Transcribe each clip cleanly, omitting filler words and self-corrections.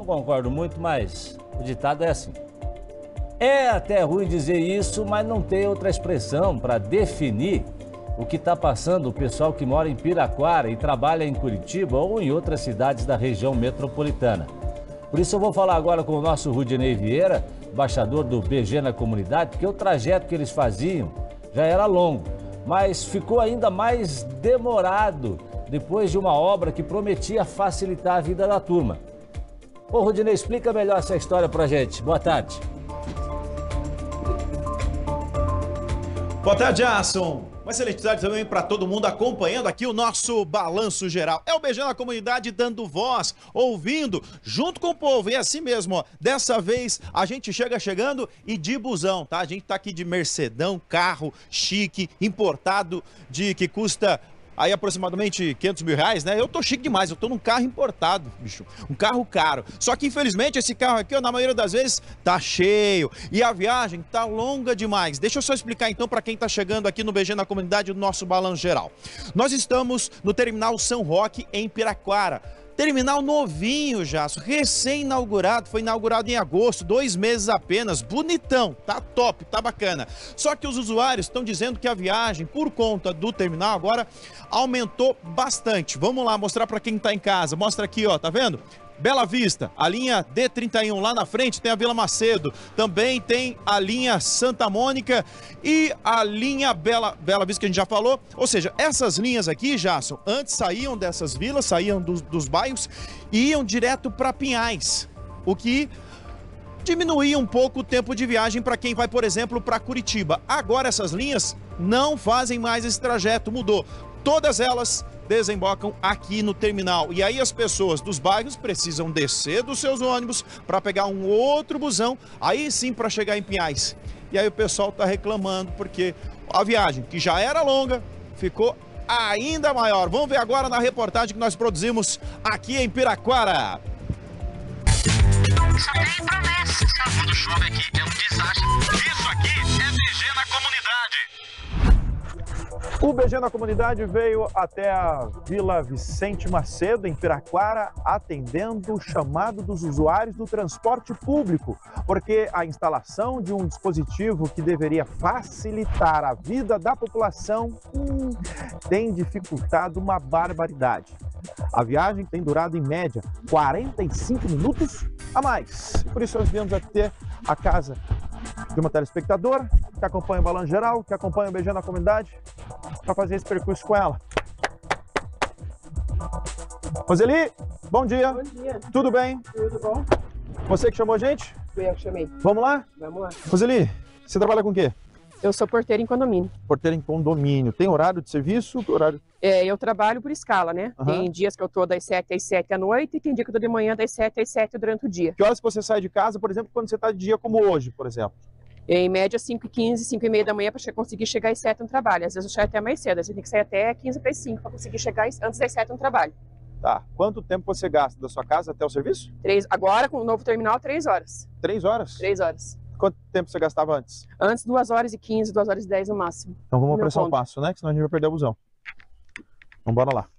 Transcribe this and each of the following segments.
concordo muito, mas o ditado é assim. É até ruim dizer isso, mas não tem outra expressão para definir o que está passando o pessoal que mora em Piraquara e trabalha em Curitiba ou em outras cidades da região metropolitana. Por isso eu vou falar agora com o nosso Rudinei Vieira, embaixador do BG na comunidade, porque o trajeto que eles faziam já era longo, mas ficou ainda mais demorado depois de uma obra que prometia facilitar a vida da turma. Ô Rudinei, explica melhor essa história pra gente. Boa tarde. Boa tarde, Jason. Uma excelente tarde também para todo mundo acompanhando aqui o nosso Balanço Geral. É o BG na comunidade dando voz, ouvindo, junto com o povo. E assim mesmo, ó, dessa vez a gente chegando e de busão, tá? A gente tá aqui de Mercedão, carro chique, importado, que custa aí aproximadamente 500 mil reais, né? Eu tô chique demais, eu tô num carro importado, bicho. Um carro caro. Só que infelizmente esse carro aqui, ó, na maioria das vezes, tá cheio. E a viagem tá longa demais. Deixa eu só explicar então para quem tá chegando aqui no BG na comunidade do nosso Balanço Geral. Nós estamos no Terminal São Roque, em Piraquara. Terminal novinho, Jasso, recém-inaugurado, foi inaugurado em agosto, 2 meses apenas, bonitão, tá top, tá bacana. Só que os usuários estão dizendo que a viagem, por conta do terminal, agora aumentou bastante. Vamos lá mostrar para quem tá em casa, mostra aqui, ó, tá vendo? Bela Vista, a linha D31, lá na frente tem a Vila Macedo, também tem a linha Santa Mônica e a linha Bela Vista que a gente já falou. Ou seja, essas linhas aqui, Jasson, antes saíam dessas vilas, saíam dos bairros e iam direto para Pinhais, o que diminuía um pouco o tempo de viagem para quem vai, por exemplo, para Curitiba. Agora essas linhas não fazem mais esse trajeto, mudou. Todas elas desembocam aqui no terminal. E aí as pessoas dos bairros precisam descer dos seus ônibus para pegar um outro busão, aí sim para chegar em Pinhais. E aí o pessoal está reclamando porque a viagem, que já era longa, ficou ainda maior. Vamos ver agora na reportagem que nós produzimos aqui em Piraquara. Só tem promessa. Quando chove aqui é um desastre. Isso aqui é BG na comunidade. O BG na comunidade veio até a Vila Vicente Macedo, em Piraquara, atendendo o chamado dos usuários do transporte público, porque a instalação de um dispositivo que deveria facilitar a vida da população tem dificultado uma barbaridade. A viagem tem durado, em média, 45 minutos a mais. Por isso nós viemos até a casa de uma telespectadora que acompanha o Balanço Geral, que acompanha o BG na comunidade, para fazer esse percurso com ela. Roseli, bom dia. Bom dia. Tudo bem? Tudo bom? Você que chamou a gente? Fui eu que chamei. Vamos lá? Vamos lá. Roseli, você trabalha com o quê? Eu sou porteira em condomínio. Porteira em condomínio. Tem horário de serviço? Horário... Eu trabalho por escala, né? Tem dias que eu tô das 7 às 7 à noite e tem dia que eu tô de manhã das 7 às 7 durante o dia. Que horas você sai de casa, por exemplo, quando você está de dia como hoje, por exemplo? Em média, 5h15, 5h30 da manhã para conseguir chegar às 7 no trabalho. Às vezes eu saio até mais cedo, às vezes tem que sair até 15 para as 5 para conseguir chegar antes das 7 no trabalho. Tá. Quanto tempo você gasta da sua casa até o serviço? Agora, com o novo terminal, 3 horas. 3 horas? 3 horas. Quanto tempo você gastava antes? Antes, 2h15, 2h10 no máximo. Então vamos apressar o passo, né? Que senão a gente vai perder o busão. Então bora lá.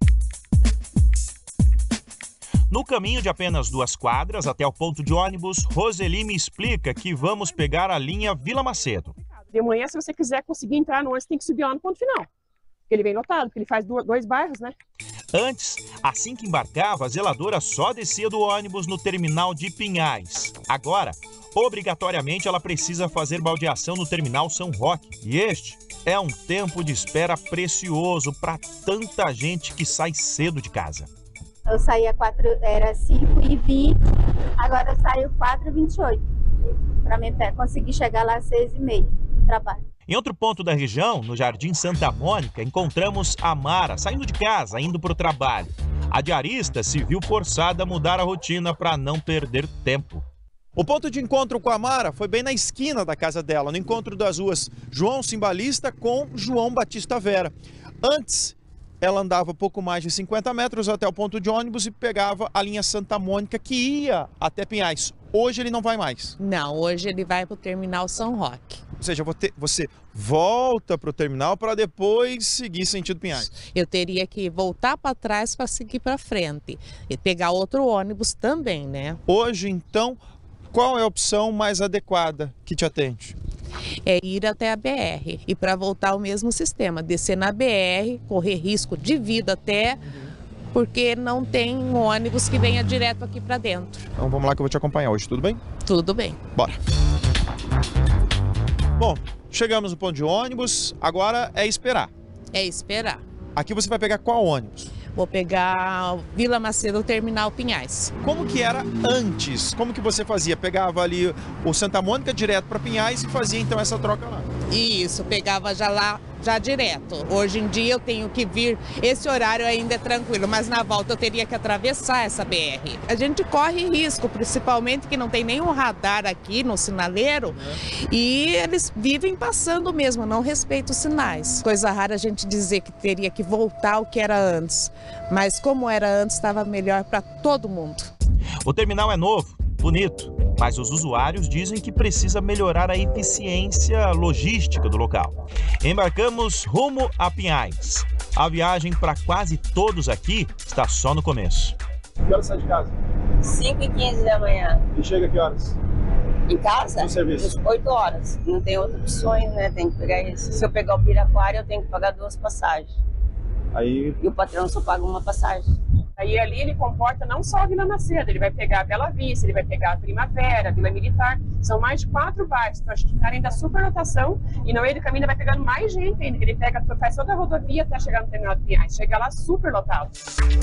No caminho de apenas 2 quadras até o ponto de ônibus, Roseli me explica que vamos pegar a linha Vila Macedo. De manhã, se você quiser conseguir entrar no ônibus, tem que subir lá no ponto final. Porque ele vem lotado, porque ele faz 2 bairros, né? Antes, assim que embarcava, a zeladora só descia do ônibus no terminal de Pinhais. Agora, obrigatoriamente, ela precisa fazer baldeação no terminal São Roque. E este é um tempo de espera precioso para tanta gente que sai cedo de casa. Eu saía era 5h20, agora eu saio 4h28, para conseguir chegar lá às 6h30 no trabalho. Em outro ponto da região, no Jardim Santa Mônica, encontramos a Mara saindo de casa, indo para o trabalho. A diarista se viu forçada a mudar a rotina para não perder tempo. O ponto de encontro com a Mara foi bem na esquina da casa dela, no encontro das ruas João Simbalista com João Batista Vera. Antes, ela andava pouco mais de 50 metros até o ponto de ônibus e pegava a linha Santa Mônica, que ia até Pinhais. Hoje ele não vai mais. Não, hoje ele vai para o terminal São Roque. Ou seja, você volta para o terminal para depois seguir sentido Pinhais. Eu teria que voltar para trás para seguir para frente e pegar outro ônibus também, né? Hoje, então, qual é a opção mais adequada que te atende? É ir até a BR e para voltar o mesmo sistema, descer na BR, correr risco de vida até, porque não tem um ônibus que venha direto aqui para dentro. Então vamos lá que eu vou te acompanhar hoje, tudo bem? Tudo bem. Bora. Bom, chegamos no ponto de ônibus, agora é esperar. É esperar. Aqui você vai pegar qual ônibus? Vou pegar Vila Macedo, Terminal Pinhais. Como que era antes? Como que você fazia? Pegava ali o Santa Mônica direto para Pinhais e fazia então essa troca lá? Isso, pegava já lá, já direto. Hoje em dia eu tenho que vir, esse horário ainda é tranquilo, mas na volta eu teria que atravessar essa BR. A gente corre risco, principalmente que não tem nenhum radar aqui no sinaleiro e eles vivem passando mesmo, não respeitam os sinais. Coisa rara a gente dizer que teria que voltar ao que era antes, mas como era antes estava melhor para todo mundo. O terminal é novo, bonito, mas os usuários dizem que precisa melhorar a eficiência logística do local. Embarcamos rumo a Pinhais. A viagem para quase todos aqui está só no começo. Que horas sai de casa? 5h15 da manhã. E chega que horas? Em casa? No serviço? 8 horas. Não tem outras opções, né? Tem que pegar isso. Se eu pegar o Piraquara, eu tenho que pagar 2 passagens. Aí... E o patrão só paga uma passagem. Aí ali ele comporta não só a Vila Macedo, ele vai pegar a Bela Vista, ele vai pegar a Primavera, a Vila Militar, são mais de 4 bairros, então a gente está da superlotação e no meio do caminho ele vai pegando mais gente ainda, ele faz toda a rodovia até chegar no terminal de Pinhais, chega lá superlotado.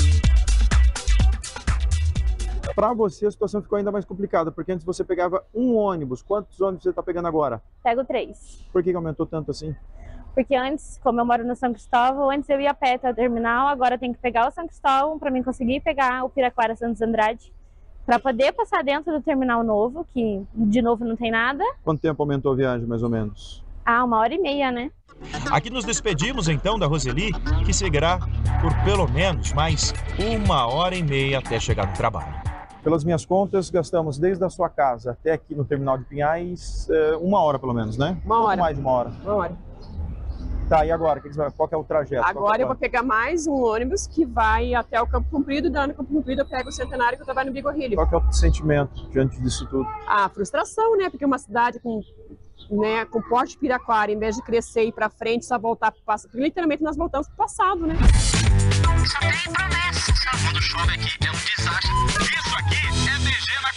Para você a situação ficou ainda mais complicada, porque antes você pegava um ônibus, quantos ônibus você está pegando agora? Pego 3. Por que aumentou tanto assim? Porque antes, como eu moro no São Cristóvão, antes eu ia a pé até o terminal, agora eu tenho que pegar o São Cristóvão para mim conseguir pegar o Piraquara Santos Andrade, para poder passar dentro do terminal novo, que de novo não tem nada. Quanto tempo aumentou a viagem, mais ou menos? 1h30, né? Aqui nos despedimos então da Roseli, que seguirá por pelo menos mais 1h30 até chegar no trabalho. Pelas minhas contas, gastamos desde a sua casa até aqui no terminal de Pinhais 1 hora pelo menos, né? 1 hora. Mais de 1 hora. 1 hora. Tá, e agora? Qual que é o trajeto? Agora eu vou pegar mais um ônibus que vai até o Campo Comprido, e no Campo Comprido eu pego o Centenário que eu trabalho no Bigorrilho. Qual que é o sentimento diante disso tudo? A frustração, né? Porque uma cidade com porte de Piraquara, em vez de crescer e ir pra frente, só voltar pro passado. Porque literalmente nós voltamos pro passado, né? Só tem promessa. Quando chove aqui é um desastre. Isso aqui é VG na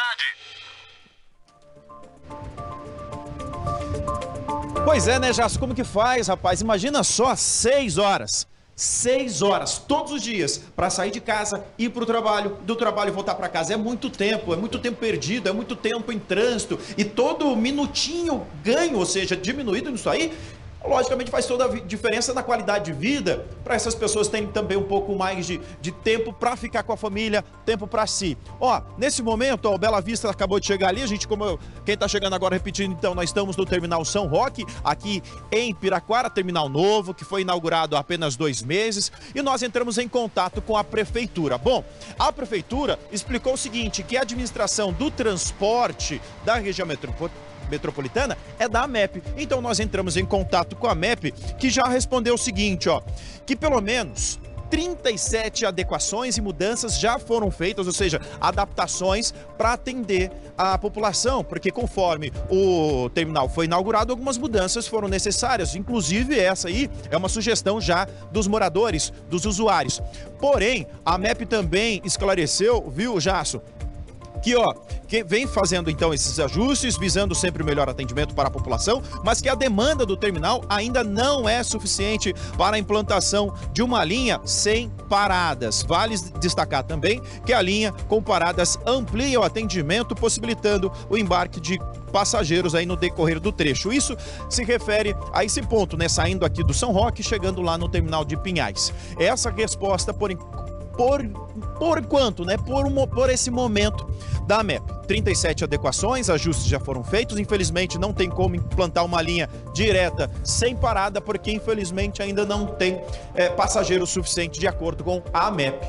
comunidade. Pois é, né, Jasso? Como que faz, rapaz? Imagina só 6 horas. 6 horas todos os dias para sair de casa, ir para o trabalho, do trabalho voltar para casa. É muito tempo perdido, é muito tempo em trânsito e todo minutinho ganho, ou seja, diminuído nisso aí, logicamente faz toda a diferença na qualidade de vida para essas pessoas terem também um pouco mais de tempo para ficar com a família, tempo para si. Ó, nesse momento, ó, o Bela Vista acabou de chegar ali, a gente, quem tá chegando agora repetindo, então, nós estamos no terminal São Roque, aqui em Piraquara, terminal novo, que foi inaugurado há apenas 2 meses, e nós entramos em contato com a prefeitura. Bom, a prefeitura explicou o seguinte, que a administração do transporte da região metropolitana é da AMEP. Então nós entramos em contato com a AMEP, que já respondeu o seguinte, ó, que pelo menos 37 adequações e mudanças já foram feitas, ou seja, adaptações para atender a população, porque conforme o terminal foi inaugurado, algumas mudanças foram necessárias, inclusive essa aí é uma sugestão já dos moradores, dos usuários. Porém, a AMEP também esclareceu, viu, Jasso, que vem fazendo então esses ajustes, visando sempre o melhor atendimento para a população, mas que a demanda do terminal ainda não é suficiente para a implantação de uma linha sem paradas. Vale destacar também que a linha com paradas amplia o atendimento, possibilitando o embarque de passageiros aí no decorrer do trecho. Isso se refere a esse ponto, né? Saindo aqui do São Roque, chegando lá no terminal de Pinhais. Essa resposta por enquanto, né? Por esse momento da AMEP. 37 adequações, ajustes já foram feitos. Infelizmente não tem como implantar uma linha direta sem parada, porque infelizmente ainda não tem passageiro suficiente de acordo com a AMEP.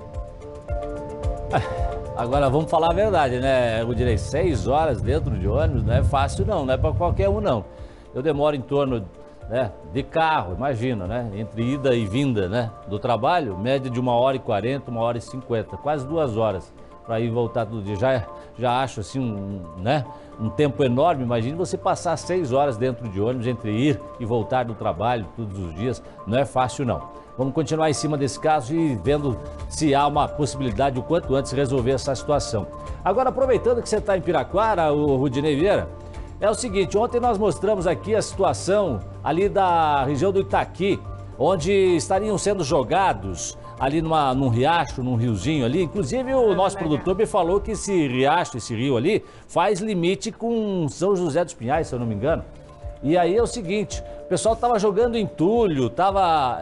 Agora vamos falar a verdade, né? Eu direi 6 horas dentro de ônibus não é fácil não, não é para qualquer um não. eu demoro em torno, né, de carro, imagina, né, entre ida e vinda, né, do trabalho, média de 1h40, 1h50, quase 2 horas para ir e voltar todo dia. Já acho assim um tempo enorme. Imagine você passar 6 horas dentro de ônibus entre ir e voltar do trabalho todos os dias, não é fácil não. Vamos continuar em cima desse caso e vendo se há uma possibilidade o quanto antes resolver essa situação. Agora, aproveitando que você está em Piraquara, o Rudinei Vieira, é o seguinte, ontem nós mostramos aqui a situação ali da região do Itaqui, onde estariam sendo jogados ali num riacho, num riozinho ali. Inclusive o nosso produtor me falou que esse riacho, esse rio ali, faz limite com São José dos Pinhais, se eu não me engano. E aí é o seguinte, o pessoal estava jogando entulho, estava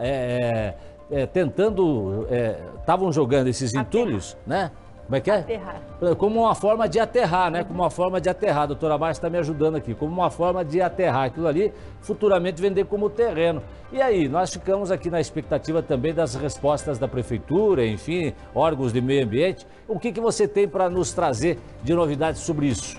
estavam jogando esses entulhos, né? Como é que é? Aterrar. Como uma forma de aterrar, né? Como uma forma de aterrar. A doutora Márcia está me ajudando aqui. Como uma forma de aterrar aquilo ali, futuramente vender como terreno. E aí, nós ficamos aqui na expectativa também das respostas da prefeitura, enfim, órgãos de meio ambiente. O que você tem para nos trazer de novidades sobre isso?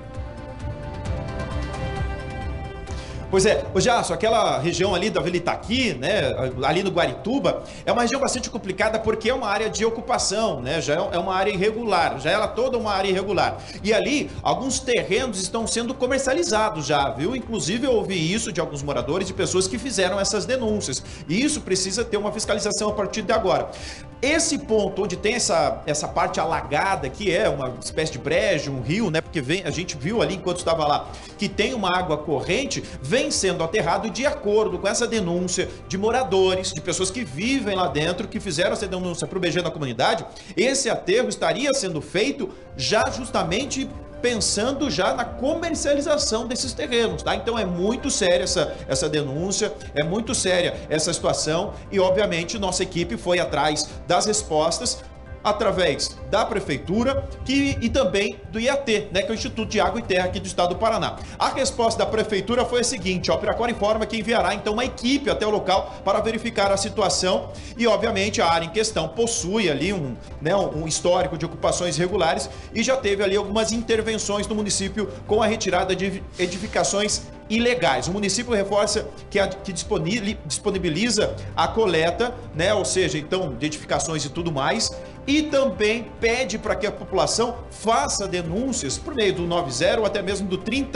Pois é, o Jasso, aquela região ali da Vila Itaqui, né, ali no Guarituba, é uma região bastante complicada porque é uma área de ocupação, né, já é uma área irregular, já ela toda uma área irregular. E ali, alguns terrenos estão sendo comercializados já, viu? Inclusive eu ouvi isso de alguns moradores, de pessoas que fizeram essas denúncias. E isso precisa ter uma fiscalização a partir de agora. Esse ponto onde tem essa parte alagada, que é uma espécie de brejo, um rio, né? Porque a gente viu ali enquanto estava lá que tem uma água corrente, vem sendo aterrado de acordo com essa denúncia de moradores, de pessoas que vivem lá dentro, que fizeram essa denúncia para o BG na comunidade. Esse aterro estaria sendo feito já justamente pensando já na comercialização desses terrenos, tá? Então é muito séria essa denúncia, é muito séria essa situação e obviamente nossa equipe foi atrás das respostas através da prefeitura e também do IAT, né, que é o Instituto de Água e Terra aqui do estado do Paraná. A resposta da prefeitura foi a seguinte, ó, o Piraquara informa que enviará então uma equipe até o local para verificar a situação e obviamente a área em questão possui ali um histórico de ocupações irregulares e já teve ali algumas intervenções no município com a retirada de edificações ilegais. O município reforça que disponibiliza a coleta, né, ou seja, então de edificações e tudo mais, e também pede para que a população faça denúncias por meio do 90 ou até mesmo do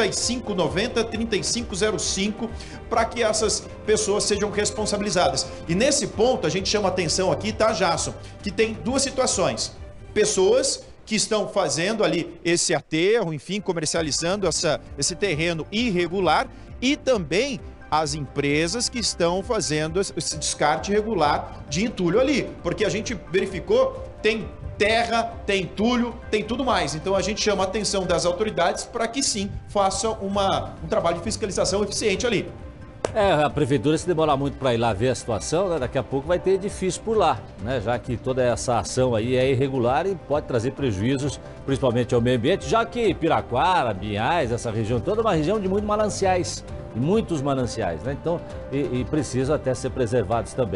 3590, 3505, para que essas pessoas sejam responsabilizadas. E nesse ponto a gente chama atenção aqui, tá, Jasson, que tem duas situações. Pessoas que estão fazendo ali esse aterro, enfim, comercializando esse terreno irregular e também as empresas que estão fazendo esse descarte irregular de entulho ali, porque a gente verificou, tem terra, tem entulho, tem tudo mais. Então a gente chama a atenção das autoridades para que sim, façam um trabalho de fiscalização eficiente ali. A prefeitura, se demorar muito para ir lá ver a situação, né, daqui a pouco vai ter edifício por lá, né, já que toda essa ação aí é irregular e pode trazer prejuízos, principalmente ao meio ambiente, já que Piraquara, Pinhais, essa região toda é uma região de muitos mananciais, né, então, e precisa até ser preservados também.